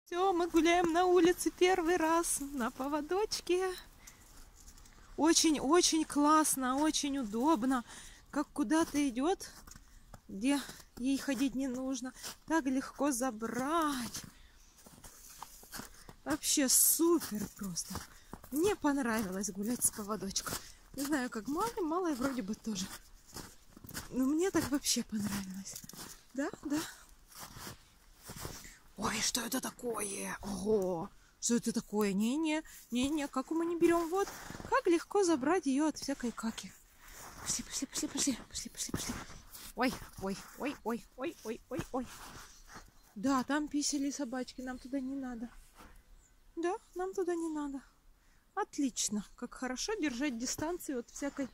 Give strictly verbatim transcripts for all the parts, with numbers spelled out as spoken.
Все, мы гуляем на улице первый раз на поводочке. Очень-очень классно, очень удобно. Как куда-то идет, где ей ходить не нужно. Так легко забрать. Вообще супер просто. Мне понравилось гулять с поводочком. Не знаю, как малой, малой вроде бы тоже. Но мне так вообще понравилось. Да, да. Ой, что это такое? Ого! Что это такое? Не-не, не-не, как мы не берем? Вот, как легко забрать ее от всякой каки. Пошли, пошли, пошли, пошли, пошли, пошли, пошли. Ой, ой, ой, ой, ой, ой, ой, ой. Да, там писали собачки, нам туда не надо. Да, нам туда не надо. Отлично, как хорошо держать дистанцию от всякой...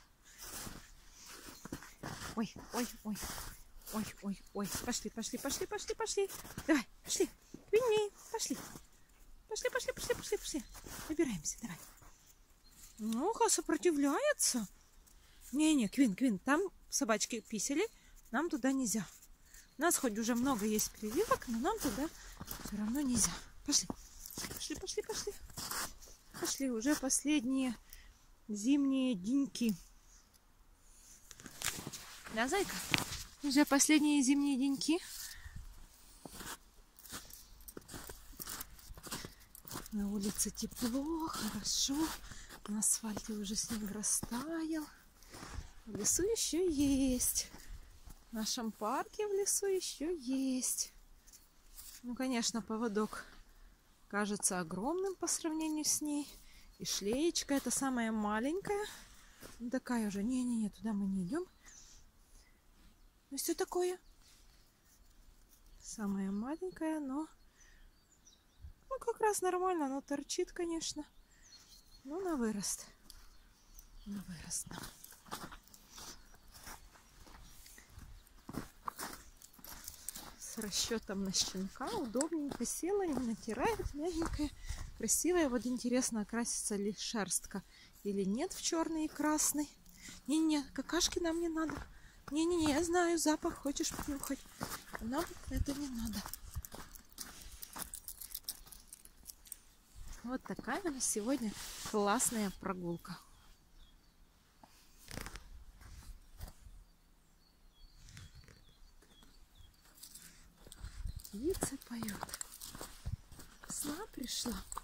Ой, ой, ой. Ой, ой, ой. Пошли, пошли, пошли, пошли, пошли. Давай, пошли. Квинни, пошли. Пошли, пошли, пошли, пошли, пошли. Выбираемся, давай. Ну-ка, сопротивляется. Не-не, Квин, Квин, там собачки писали. Нам туда нельзя. У нас хоть уже много есть прививок, но нам туда все равно нельзя. Пошли. Пошли, пошли, пошли. Пошли, уже последние зимние деньки. Да, зайка? Уже последние зимние деньки. На улице тепло, хорошо. На асфальте уже снег растаял. В лесу еще есть. В нашем парке в лесу еще есть. Ну, конечно, поводок кажется огромным по сравнению с ней. И шлеечка, это самая маленькая. Ну, такая уже. Не-не-не, туда мы не идем. Ну, все такое. Самая маленькая, но... Ну, как раз нормально. Оно торчит, конечно. Ну, на вырост. На вырост. С расчетом на щенка. Удобненько села, не натирает, мягенькая, красивая. Вот интересно, окрасится ли шерстка или нет в черный и красный. Не-не, какашки нам не надо. Не-не-не, я знаю запах, хочешь понюхать. Нам это не надо. Вот такая у нас сегодня классная прогулка. Птица поет. Весна пришла.